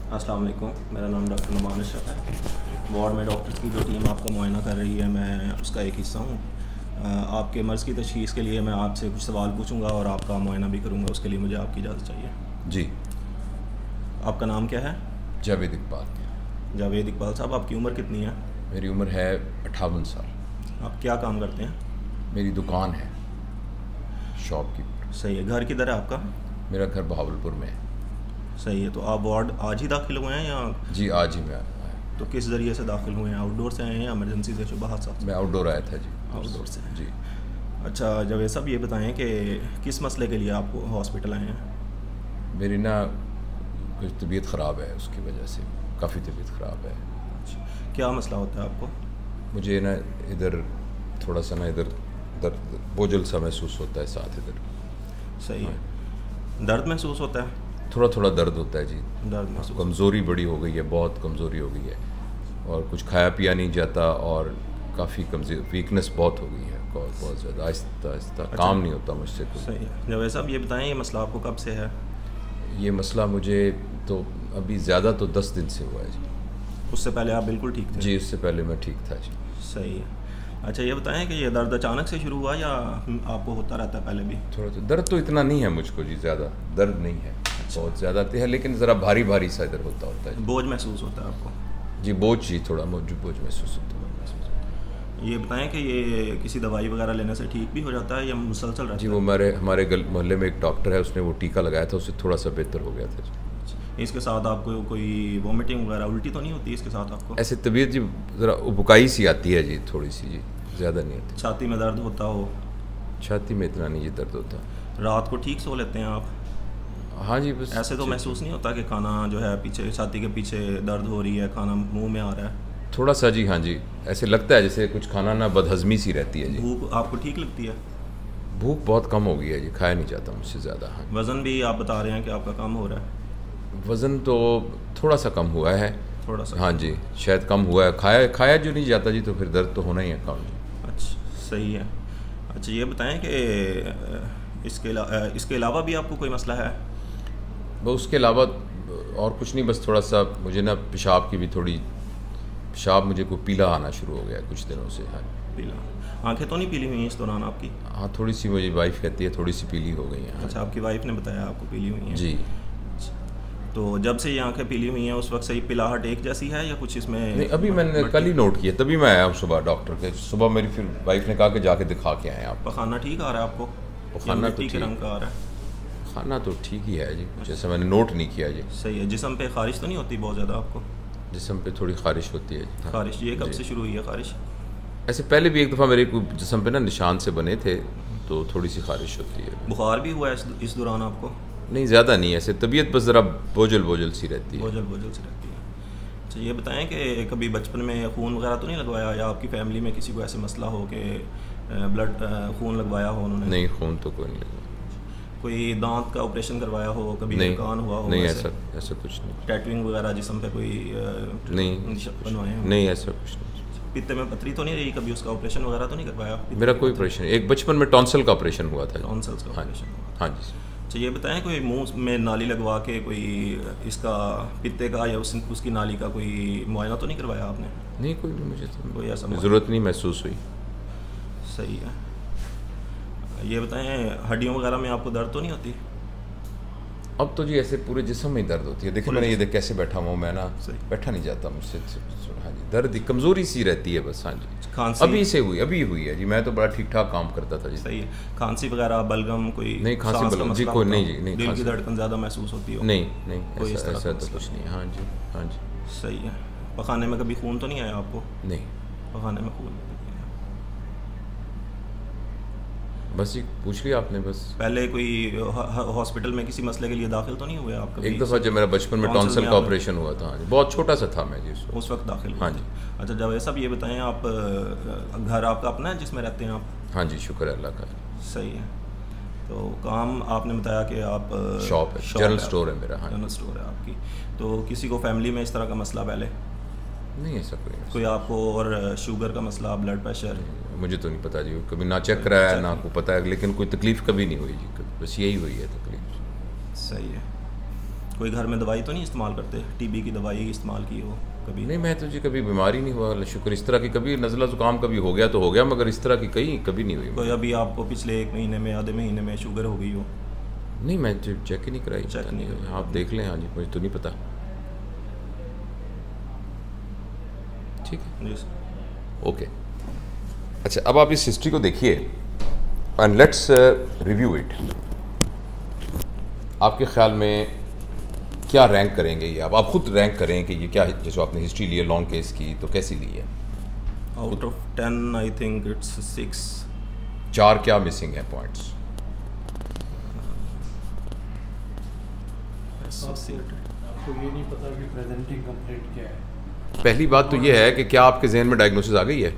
अस्सलाम वालेकुम, मेरा नाम डॉक्टर नुमान अशरफ है। वार्ड में डॉक्टर्स की जो टीम आपका मुआयना कर रही है, मैं उसका एक हिस्सा हूँ। आपके मर्ज़ की तशख़ीस के लिए मैं आपसे कुछ सवाल पूछूंगा और आपका मुआयना भी करूँगा। उसके लिए मुझे आपकी इजाज़त चाहिए। जी। आपका नाम क्या है? जावेद इकबाल। जावेद इकबाल साहब, आपकी उम्र कितनी है? मेरी उम्र है 58 साल। आप क्या काम करते हैं? मेरी दुकान है, शॉप की। सही है। घर किधर है आपका? मेरा घर बहावलपुर में है। सही है। तो आप वार्ड आज ही दाखिल हुए हैं या? जी, आज ही मैं आया। तो किस ज़रिए से दाखिल हुए हैं? आउटडोर से आए हैं या एमरजेंसी से बाहर साथ? मैं आउटडोर आया था जी। आउटडोर से। जी। अच्छा जावेद साहब, ये बताएं कि किस मसले के लिए आप हॉस्पिटल आए हैं? मेरी ना कुछ तबीयत ख़राब है, उसकी वजह से काफ़ी तबीयत ख़राब है। अच्छा, क्या मसला होता है आपको? मुझे ना इधर थोड़ा सा ना इधर दर्द बोझल सा महसूस होता है, साथ इधर। सही है। दर्द महसूस होता है? थोड़ा थोड़ा दर्द होता है जी। दर्द महसूस। कमज़ोरी बड़ी हो गई है, बहुत कमज़ोरी हो गई है, और कुछ खाया पिया नहीं जाता, और काफ़ी कमज़ोर वीकनेस बहुत हो गई है, बहुत ज़्यादा। आहिस्ता आहिस्ता काम नहीं होता मुझसे कुछ। सही है। जावेद साहब, ये बताएं ये मसला आपको कब से है? ये मसला मुझे तो अभी ज़्यादा तो 10 दिन से हुआ है जी। उससे पहले आप बिल्कुल ठीक थे? जी, उससे पहले मैं ठीक था जी। सही है। अच्छा, ये बताएं कि ये दर्द अचानक से शुरू हुआ या आपको होता रहता है पहले भी? थोड़ा सा दर्द तो इतना नहीं है मुझको जी, ज़्यादा दर्द नहीं है। अच्छा। बहुत ज़्यादा है, लेकिन ज़रा भारी भारी सा इधर होता है। बोझ महसूस होता है आपको? जी, बोझ जी, थोड़ा बोझ महसूस होता है। ये बताएं कि ये किसी दवाई वगैरह लेने से ठीक भी हो जाता है या मुसलसल रहता है? जी, वो हमारे मोहल्ले में एक डॉक्टर है, उसने वो टीका लगाया था, उससे थोड़ा सा बेहतर हो गया था जी। इसके साथ आपको कोई वॉमिटिंग वगैरह उल्टी तो नहीं होती इसके साथ आपको? ऐसे तबीयत जी ज़रा उबकाई सी आती है जी, थोड़ी सी जी, ज़्यादा नहीं आती। छाती में दर्द होता हो? छाती में इतना नहीं जी दर्द होता। रात को ठीक सो लेते हैं आप? हाँ जी, बस ऐसे तो महसूस नहीं होता कि खाना जो है पीछे छाती के पीछे दर्द हो रही है, खाना मुंह में आ रहा है? थोड़ा सा जी, हाँ जी, ऐसे लगता है जैसे कुछ खाना ना बदहज़मी सी रहती है जी। भूख आपको ठीक लगती है? भूख बहुत कम हो गई है जी, खाया नहीं जाता मुझसे ज़्यादा। हाँ, वज़न भी आप बता रहे हैं कि आपका कम हो रहा है? वज़न तो थोड़ा सा कम हुआ है। थोड़ा सा? हाँ जी, शायद कम हुआ है। खाया जो नहीं जाता जी, तो फिर दर्द तो होना ही है कम जी। अच्छा, सही है। अच्छा, ये बताएं कि इसके अलावा भी आपको कोई मसला है? बस उसके अलावा और कुछ नहीं, बस थोड़ा सा मुझे ना पेशाब की भी पेशाब मुझे को पीला आना शुरू हो गया कुछ दिनों से। हाँ, पीला? आंखें तो नहीं पीली हुई हैं इस दौरान आपकी? हाँ, थोड़ी सी मुझे वाइफ कहती है थोड़ी सी पीली हो गई हैं। अच्छा, आपकी वाइफ ने बताया आपको पीली हुई हैं? जी। तो जब से ये आंखें पीली हुई हैं उस वक्त से ये पिलाहट एक जैसी है या कुछ इसमें? नहीं, अभी मैंने कल ही नोट किया, तभी मैं आया हूँ सुबह डॉक्टर के। सुबह मेरी फिर वाइफ ने कहा कि जाके दिखा के आए आप। पखाना ठीक आ रहा है आपको? पखाना तो ठीक रंग का आ रहा है? खाना तो ठीक ही है जी, जैसे मैंने नोट नहीं किया जी। सही है। जिस्म पे खारिश तो नहीं होती बहुत ज़्यादा आपको? जिस्म पे थोड़ी खारिश होती है जी। हाँ, खारिश ये कब से शुरू हुई है खारिश? ऐसे पहले भी एक दफ़ा मेरे को जिस्म पे ना निशान से बने थे, तो थोड़ी सी खारिश होती है। बुखार भी हुआ है इस दौरान आपको? नहीं, ज़्यादा नहीं, ऐसे तबीयत बस ज़रा बोझल सी रहती है। बोझल सी रहती है। अच्छा, ये बताएं कि कभी बचपन में खून वगैरह तो नहीं लगवाया, या आपकी फैमिली में किसी को ऐसे मसला हो कि ब्लड खून लगवाया हो उन्होंने? नहीं, खून तो कोई नहीं लगवाया। कोई दांत का ऑपरेशन करवाया हो, कभी कान हुआ हो? नहीं, ऐसा कुछ नहीं। टैटूइंग वगैरह जिस्म पे कोई नहीं बनवाए हो? नहीं, ऐसा कुछ नहीं। पित्ते में पथरी तो नहीं रही कभी, उसका ऑपरेशन वगैरह तो नहीं करवाया? मेरा कोई ऑपरेशन नहीं। एक बचपन में टॉन्सिल का ऑपरेशन हुआ था। टॉन्सिल्स का ऑपरेशन हुआ? हाँ जी। अच्छा, ये बताएं कोई मुंह में नाली लगवा के कोई इसका पित्ते का या उसकी नाली का कोई मुआयना तो नहीं करवाया आपने? नहीं, कोई नहीं, मुझे तो कोई ऐसा ज़रूरत नहीं महसूस हुई। सही है। ये बताएं हड्डियों वगैरह में आपको दर्द तो नहीं होती? अब तो जी ऐसे पूरे जिस्म में दर्द होती है। देखिए मैंने ये देख कैसे बैठा हुआ हूँ मैं ना, बैठा नहीं जाता मुझसे। हाँ जी, दर्द कमज़ोरी सी रहती है बस। हाँ जी, खांसी अभी हुई है जी। मैं तो बड़ा ठीक ठाक काम करता था जी। सही है। खांसी वगैरह, बलगम कोई? नहीं, खांसी बलगम जी कोई नहीं जी। नहीं, दिल की धड़कन ज़्यादा महसूस होती हो? नहीं, कोई ऐसा तो कुछ नहीं। हाँ जी। सही है। पखाने में कभी खून तो नहीं आया आपको? नहीं, पखाने में खून? बस जी पूछ लिया आपने बस। पहले कोई हॉस्पिटल में किसी मसले के लिए दाखिल तो नहीं हुए आप कभी? एक दफ़ा जब मेरा बचपन में टॉन्सिल का ऑपरेशन हुआ था। हाँ जी, बहुत छोटा सा था मैं जी उस वक्त दाखिल? हाँ जी। अच्छा, जब ऐसा भी ये बताएं आप घर आपका अपना है जिसमें रहते हैं आप? हाँ जी, शुक्र है अल्लाह का। सही है। तो काम आपने बताया कि आप शॉप है, जनरल स्टोर है मेरा। हाँ, जनरल स्टोर है आपकी। तो किसी को फैमिली में इस तरह का मसला पहले? नहीं, ऐसा कोई आपको और शुगर का मसला, ब्लड प्रेशर? मुझे तो नहीं पता जी, कभी ना चेक कराया ना को पता है, लेकिन कोई तकलीफ़ कभी नहीं हुई जी, बस यही हुई है तकलीफ। सही है। कोई घर में दवाई तो नहीं इस्तेमाल करते, टीबी की दवाई इस्तेमाल की हो कभी? नहीं, मैं तो जी कभी बीमारी नहीं हुआ, शुक्र। इस तरह की कभी नज़ला ज़ुकाम कभी हो गया तो हो गया, मगर इस तरह की कभी नहीं हुई। कोई अभी आपको पिछले 1 महीने में, आधे महीने में शुगर हो गई हो? नहीं, मैं चेक ही नहीं कराई। चेक नहीं कराई। आप देख लें। हाँ जी, मुझे तो नहीं पता। ठीक है जी सर। ओके। अच्छा, अब आप इस हिस्ट्री को देखिए एंड लेट्स रिव्यू इट। आपके ख्याल में क्या रैंक करेंगे ये? आप खुद रैंक करें कि ये क्या, जैसे आपने हिस्ट्री ली है लॉन्ग केस की, तो कैसी ली है? Out of 10 I think it's 6। 4 क्या मिसिंग है पॉइंट्स? आपको ये नहीं पता कि प्रेजेंटिंग कंप्लेंट क्या है? पहली बात तो ये है कि क्या आपके जहन में डायग्नोसिस आ गई है?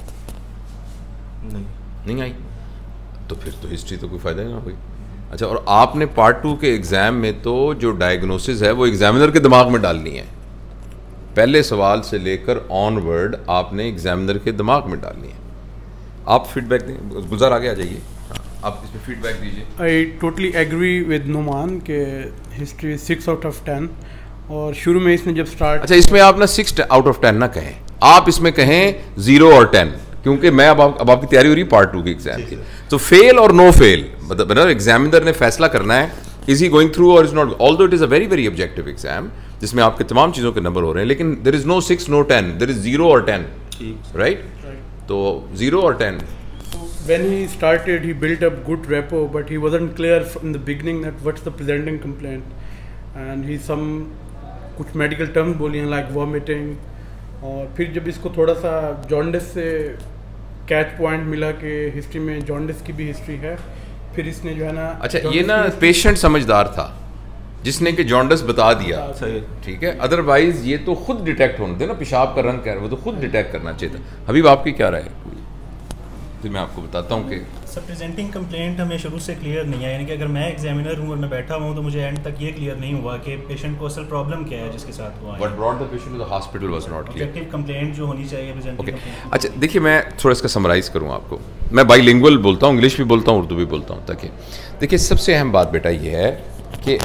नहीं आई, तो फिर तो हिस्ट्री तो कोई फ़ायदा ही ना कोई। अच्छा, और आपने पार्ट 2 के एग्ज़ाम में तो जो डायग्नोसिस है वो एग्जामिनर के दिमाग में डालनी है। पहले सवाल से लेकर ऑनवर्ड आपने एग्जामिनर के दिमाग में डालनी है। आप फीडबैक दें। गुलजार आगे आ जाइए, आप इस पर फीडबैक दीजिए। I totally agree with Numan के हिस्ट्री 6 आउट ऑफ 10। और शुरू में इसने जब स्टार्ट, अच्छा, इसमें आप ना 6 आउट ऑफ 10 ना कहें, आप इसमें कहें 0 और 10, क्योंकि मैं अब आपकी तैयारी हो रही है पार्ट 2 की एग्जाम की। तो फेल और नो फेल, मतलब एग्जामिनर ने फैसला करना है, इज ही गोइंग थ्रू और is not. Although it is a very very objective exam जिसमें आपके तमाम चीज़ों के नंबर हो रहे हैं, लेकिन there is no 6 no 10, there is 0 और 10, राइट? तो 0 और 10। when he started he built up good rapport, but he wasn't clear from the beginning that what's the presenting complaint, and he some कुछ medical terms बोली हैं like vomiting. और फिर जब इसको थोड़ा सा जॉन्डिस से कैच पॉइंट मिला कि हिस्ट्री में जॉन्डिस की भी हिस्ट्री है, फिर इसने जो है ना, अच्छा, ये ना पेशेंट समझदार था जिसने कि जॉन्डिस बता दिया, ठीक है। अदरवाइज ये तो खुद डिटेक्ट होना था ना, पेशाब का रंग कह रहे, वो तो खुद डिटेक्ट करना चाहिए था। हबीब, आपकी क्या राय है? फिर मैं आपको बताता हूँ कि सर प्रेजेंटिंग कंप्लेंट हमें शुरू से क्लियर नहीं है, यानी कि अगर मैं एग्जामिनर हूँ और मैं बैठा हूँ तो मुझे एंड तक ये क्लियर नहीं हुआ कि पेशेंट को असल प्रॉब्लम क्या है जिसके साथ हुआ है। What brought the patient to the hospital was not clear. Objective complaint जो होनी चाहिए प्रेजेंटिंग कंप्लेंट। अच्छा, देखिए, मैं थोड़ा इसका समराइज़ करूँ आपको। मैं बाइलिंगुअल बोलता हूँ, इंग्लिश भी बोलता हूँ, उर्दू भी बोलता हूँ, ताकि देखिए सबसे अहम बात बेटा ये है कि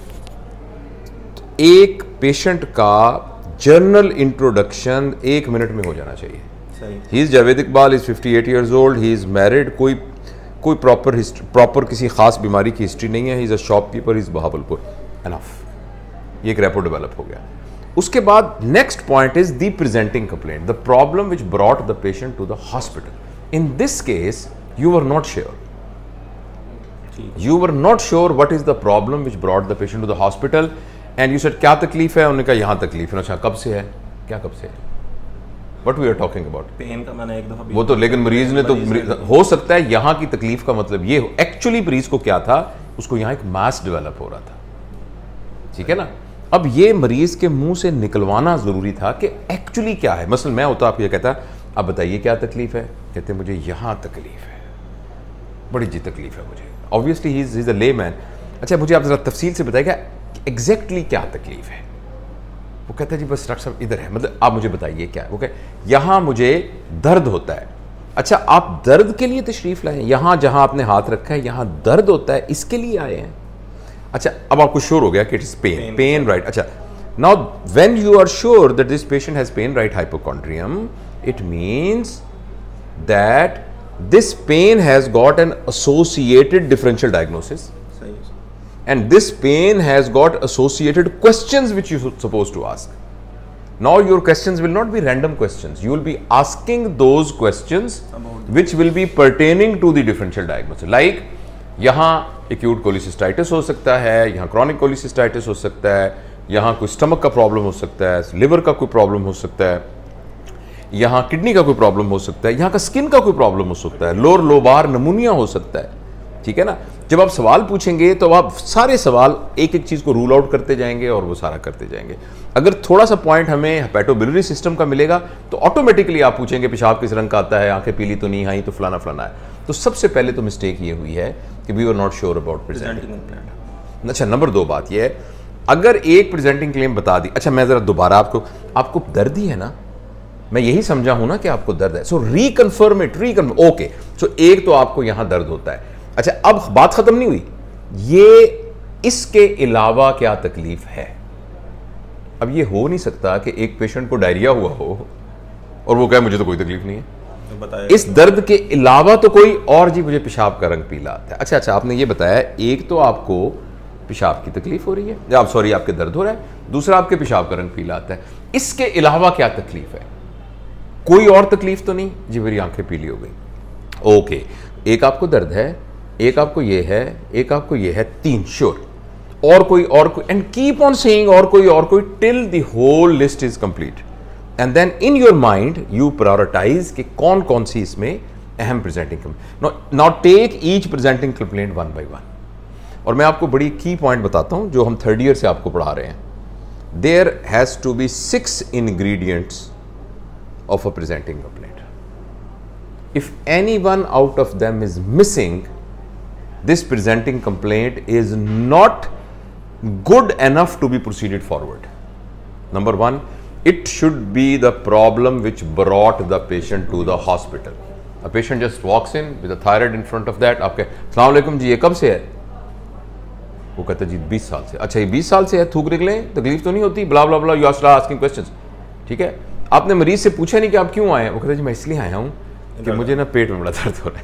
एक पेशेंट का जर्नल इंट्रोडक्शन 1 मिनट में हो जाना चाहिए। He is Javed Iqbal, is 58 years old, he is married, कोई प्रॉपर किसी खास बीमारी की हिस्ट्री नहीं है, he is a shopkeeper, is Bahawalpur, enough. ये एक रेपो डेवलप हो गया। उसके बाद next point is the presenting complaint, the problem which brought the patient to the hospital. In this case you were not sure, you were not sure what is the problem which brought the patient to the hospital, and you said क्या तकलीफ है? उन्होंने कहा यहाँ तकलीफ है। अच्छा, कब से है? क्या कब से है? What we are talking about? Pain का मैंने एक दफा वो तो, लेकिन मरीज ने तो हो सकता है यहाँ की तकलीफ का मतलब ये हो, एक्चुअली मरीज को क्या था, उसको यहाँ एक मास डेवलप हो रहा था, ठीक है ना। अब ये मरीज के मुंह से निकलवाना जरूरी था कि एक्चुअली क्या है। मसलन मैं होता आपको ये कहता, अब बताइए क्या तकलीफ है? कहते मुझे यहाँ तकलीफ है, बड़ी जी तकलीफ है मुझे। Obviously he is a layman. अच्छा, मुझे आप जरा तफसील से बताइएगा एग्जैक्टली क्या तकलीफ है? वो कहता है जी बस डॉक्टर साहब इधर है, मतलब आप मुझे बताइए क्या है। वो कहे यहाँ मुझे दर्द होता है। अच्छा, आप दर्द के लिए तशरीफ लाए, यहाँ जहाँ आपने हाथ रखा है यहाँ दर्द होता है, इसके लिए आए हैं। अच्छा, अब आपको श्योर हो गया कि इट इज पेन, राइट। अच्छा, now when you are sure that this patient has pain, right, hypochondrium, it means that this pain has got an associated differential diagnosis, and this pain has got associated questions which you're supposed to ask. Now your questions will not be random questions, you will be asking those questions which will be pertaining to the differential diagnosis, like यहाँ acute cholecystitis हो सकता है, यहाँ chronic cholecystitis हो सकता है, यहाँ कोई stomach का problem हो सकता है, liver का कोई problem हो सकता है, यहाँ किडनी का कोई प्रॉब्लम हो सकता है, यहाँ का स्किन का कोई प्रॉब्लम हो सकता है, लोअर लोबार नमूनिया हो सकता है, ठीक है ना। जब आप सवाल पूछेंगे तो आप सारे सवाल एक एक चीज़ को रूल आउट करते जाएंगे और वो सारा करते जाएंगे। अगर थोड़ा सा पॉइंट हमें हेपेटोबिलियरी सिस्टम का मिलेगा तो ऑटोमेटिकली आप पूछेंगे पेशाब किस रंग का आता है, आंखें पीली तो नहीं आई, तो फलाना फलाना है। तो सबसे पहले तो मिस्टेक ये हुई है कि we are not sure about presenting. अच्छा, नंबर 2 बात ये है, अगर एक प्रेजेंटिंग क्लेम बता दी, अच्छा मैं ज़रा दोबारा आपको दर्द ही है ना, मैं यही समझा हूं ना कि आपको दर्द है, सो रीकन्फर्म इट, ओके। सो एक तो आपको यहां दर्द होता है। अच्छा, अब बात खत्म नहीं हुई, ये इसके अलावा क्या तकलीफ है? अब ये हो नहीं सकता कि एक पेशेंट को डायरिया हुआ हो और वो कहे मुझे तो कोई तकलीफ नहीं है, तो बताया इस दर्द के अलावा तो कोई और, जी मुझे पेशाब का रंग पीला आता है। अच्छा, आपने ये बताया एक तो आपको पेशाब की तकलीफ हो रही है, या सॉरी आपके दर्द हो रहा है, दूसरा आपके पेशाब का रंग पीला आता है, इसके अलावा क्या तकलीफ है? कोई और तकलीफ तो नहीं? जी मेरी आंखें पीली हो गई। ओके, एक आपको दर्द है, एक आपको ये है, एक आपको ये है, 3 श्योर, और कोई एंड कीप ऑन सेइंग और कोई till the whole list is complete, and then in your mind you prioritize कि कौन कौन सी इसमें अहम presenting complaint. Now take each presenting complaint one by one, और मैं आपको बड़ी की पॉइंट बताता हूं जो हम 3rd ईयर से आपको पढ़ा रहे हैं। There has to be 6 ingredients of a presenting complaint. If any one out of them is missing, this presenting complaint is not good enough to be proceeded forward. Number 1, it should be the problem which brought the patient to the hospital. A patient just walks in with a thyroid in front of that. आपके अस्सलाम वालेकुम जी, ये कब से है? वो कहता जी 20 साल से। अच्छा, ये 20 साल से है, थूक निकले, तकलीफ तो नहीं होती, blah blah blah, you are asking questions. ठीक है, आपने मरीज से पूछा नहीं कि आप क्यों आए, वो कहते जी मैं इसलिए आया हूं कि मुझे ना पेट में बड़ा दर्द हो रहा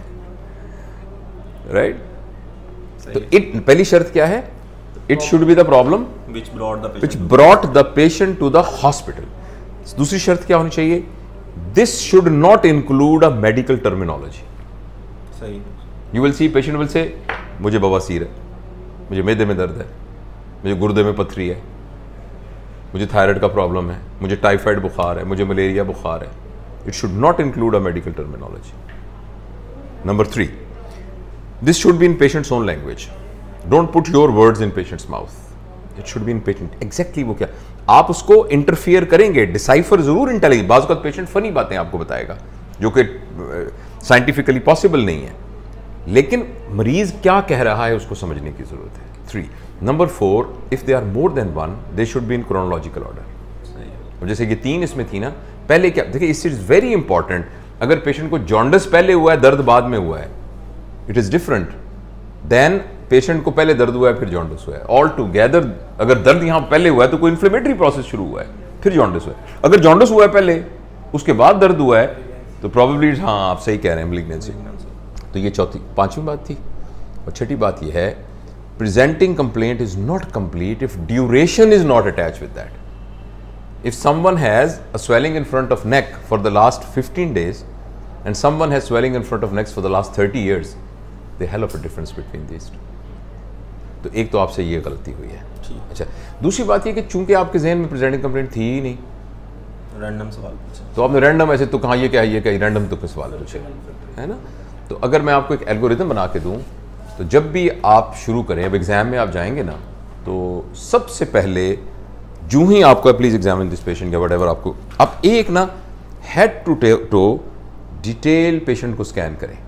है, राइट? तो पहली शर्त क्या है? It should be the problem which brought the which patient brought the patient to the hospital. दूसरी शर्त क्या होनी चाहिए? This should not include a medical terminology. सही। You will see patient will say मुझे बवासीर है, मुझे मैदे में दर्द है, मुझे गुर्दे में पथरी है, मुझे थायराइड का प्रॉब्लम है, मुझे टाइफाइड बुखार है, मुझे मलेरिया बुखार है। It should not include a medical terminology. Number 3, this should be in patients own language. Don't put your words in patients mouth, it should be in patient exactly वो क्या। आप उसको इंटरफियर करेंगे, डिसाइफर जरूर intelligent, बाज़ वक़्त patient funny बातें आपको बताएगा जो कि साइंटिफिकली पॉसिबल नहीं है, लेकिन मरीज क्या कह रहा है उसको समझने की जरूरत है। 3, number 4, if they are more than 1 they should be in chronological order. जैसे कि 3 इसमें थी ना, पहले क्या, देखिए इस इज वेरी इंपॉर्टेंट। अगर पेशेंट को जॉन्डिस पहले हुआ है, दर्द बाद में हुआ है, it is different than patient को पहले दर्द हुआ है फिर जॉन्डिस हुआ है। ऑल टुगेदर अगर दर्द यहां पहले हुआ है तो कोई इन्फ्लेमेटरी प्रोसेस शुरू हुआ है, फिर जॉन्डिस हुआ है। अगर जॉन्डिस हुआ है पहले, उसके बाद दर्द हुआ है, तो प्रॉबेबली हाँ आप सही कह रहे हैं, मैलिग्नेंसी। तो ये 5वीं बात थी। और 6ठी बात ये है, presenting complaint is not complete if duration is not attached with that. If someone has a swelling in front of neck for the last 15 days and someone has swelling in front of neck for the last 30 years, the hell of a difference between these two. तो एक तो आपसे ये गलती हुई है। अच्छा, दूसरी बात ये कि चूंकि आपके जहन में प्रेजेंटिंग कंप्लेंट थी ही नहीं, रैंडम सवाल पूछे, तो आपने रैंडम ऐसे तो कहाँ ये क्या रैंडम तो कुछ सवाल पूछे, है ना? तो अगर मैं आपको एक एल्गोरिथम बना के दूँ, तो जब भी आप शुरू करें, अब एग्जाम में आप जाएंगे ना, तो सबसे पहले जो ही आपको प्लीज एग्जामिन दिस पेशेंट या व्हाटएवर, आपको आप एक ना head to toe detail patient को स्कैन करें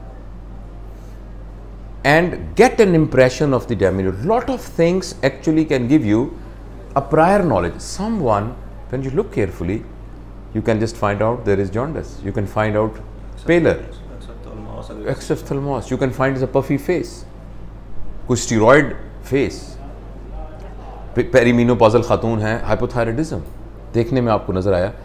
and get an impression of the demeanor. Lot of things actually can give you a prior knowledge. Someone when you look carefully you can just find out there is jaundice, you can find out pallor, exophthalmos, you can find is a puffy face, कोई steroid face, perimenopausal खातून है, hypothyroidism देखने में आपको नजर आया,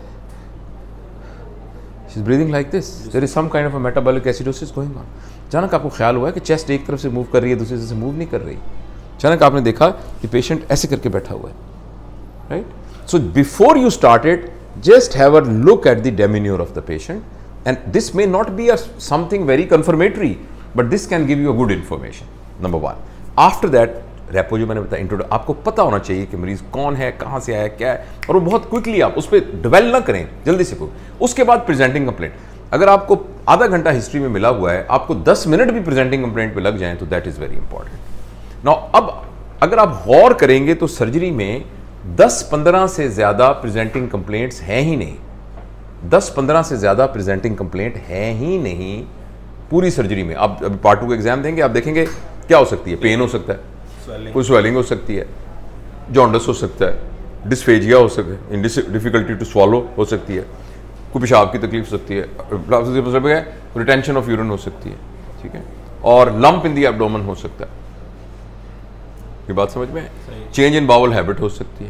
she is breathing like this, there is some kind of a metabolic acidosis going on. अचानक आपको ख्याल हुआ है कि चेस्ट एक तरफ से मूव कर रही है, दूसरी तरफ से मूव नहीं कर रही। अचानक आपने देखा कि पेशेंट ऐसे करके बैठा हुआ है, right? So before you started, just have a look at the demeanor of the patient, and this may not be something very confirmatory, but this can give you a good information. Number 1. After that, rapport जो मैंने बताया introduction, आपको पता होना चाहिए कि मरीज कौन है, कहाँ से आया, क्या है, और वो बहुत क्विकली आप उस पर डिवेल ना करें, जल्दी से को। उसके बाद प्रेजेंटिंग कंप्लेंट, अगर आपको आधा घंटा हिस्ट्री में मिला हुआ है, आपको 10 मिनट भी प्रेजेंटिंग कंप्लेंट पे लग जाएं, तो that is very important. Now अब अगर आप गौर करेंगे तो सर्जरी में 10-15 से ज़्यादा प्रेजेंटिंग कंप्लेंट्स हैं ही नहीं, 10-15 से ज़्यादा प्रेजेंटिंग कंप्लेंट हैं ही नहीं पूरी सर्जरी में। आप अभी पार्ट 2 का एग्जाम देंगे, आप देखेंगे क्या हो सकती है, पेन हो सकता है, कोई स्वेलिंग हो सकती है, जॉन्डिस हो सकता है, डिस्फेजिया हो सकता है, डिफिकल्टी टू स्वॉलो हो सकती है, कोई पेशाब की तकलीफ हो सकती है, रिटेंशन ऑफ यूरिन हो सकती है, ठीक है, और लंप इन दी एब्डोमेन हो सकता है। ये बात समझ में है? चेंज इन बाउल हैबिट हो सकती है,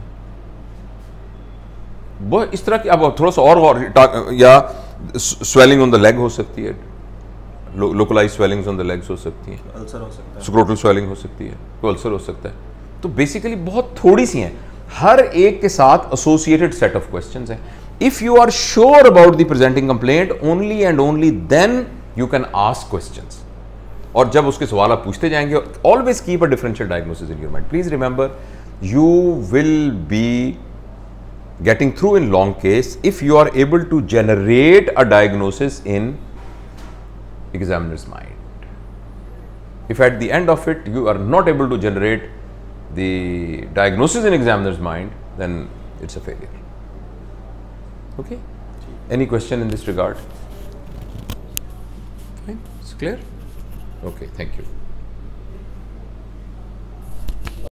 वो इस तरह की। अब थोड़ा सा और या स्वेलिंग ऑन द लेग हो सकती है, localize swellings on the legs हो सकती हैं, अल्सर हो सकता है, स्क्रोटल स्वेलिंग हो सकती है, कोई अल्सर हो सकता है। तो बेसिकली बहुत थोड़ी सी हैं, हर एक के साथ एसोसिएटेड सेट ऑफ क्वेश्चंस हैं। If you are sure about the presenting complaint, only and only then you can ask questions. और जब उसके सवाल आप पूछते जाएंगे, always keep a differential diagnosis in your mind. Please remember, you will be getting through in long case if you are able to generate a diagnosis in examiner's mind. If at the end of it you are not able to generate the diagnosis in examiner's mind, then it's a failure. Okay? Any question in this regard? Fine, it's clear? Okay, thank you.